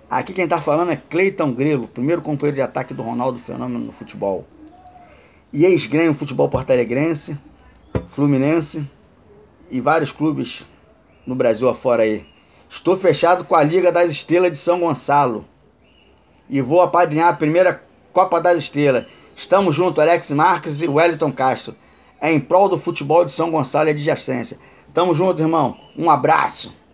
Aqui quem tá falando é Cleiton Grilo, primeiro companheiro de ataque do Ronaldo Fenômeno no futebol. E ex-Grêmio Futebol Porto Alegrense, Fluminense e vários clubes no Brasil afora aí. Estou fechado com a Liga das Estrelas de São Gonçalo e vou apadrinhar a primeira Copa das Estrelas. Estamos juntos, Alex Marques e Wellington Castro. É em prol do futebol de São Gonçalo e adjacência. Tamo junto, irmão. Um abraço.